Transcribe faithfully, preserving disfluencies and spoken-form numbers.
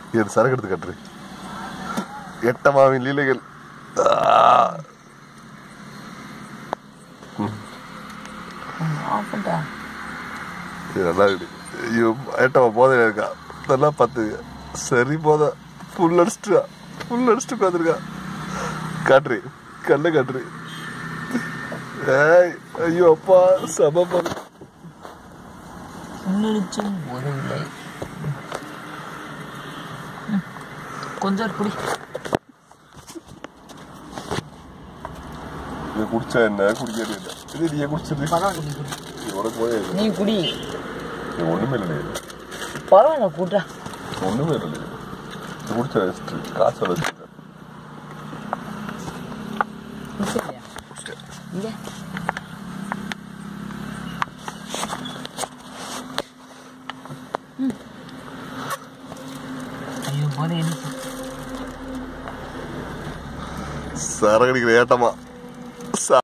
என் சரக்கு எடுத்து கட்டுரு. எட்டமாவின் லீலைகள். நல்லா இருக்கு. ஐயோ எட்டமா போதையில இருக்கா. நல்லா பார்த்துக்க. சரி போத ஃபுல் அடிச்சுட்டா. ஃபுல் அடிச்சுட்டு உட்காந்துருக்கா. காட்டுரு கண்ணை காட்டுரு. ஏய் ஐயோ அப்பா சம பண்ணு. கொஞ்சம் குடி. குடிச்சா என்ன குடிக்கிறது என்ன? இது நீ குடிச்சது உனக்கு போதே நீ குடி. ஒண்ணுமே இல்லை. பரவாயில்ல கூட்டா. ஒண்ணுமே இல்லை. குடிச்ச ரெஸ்ட் காசு வச்சு இங்க சரகடிக்கிற ஏட்டமா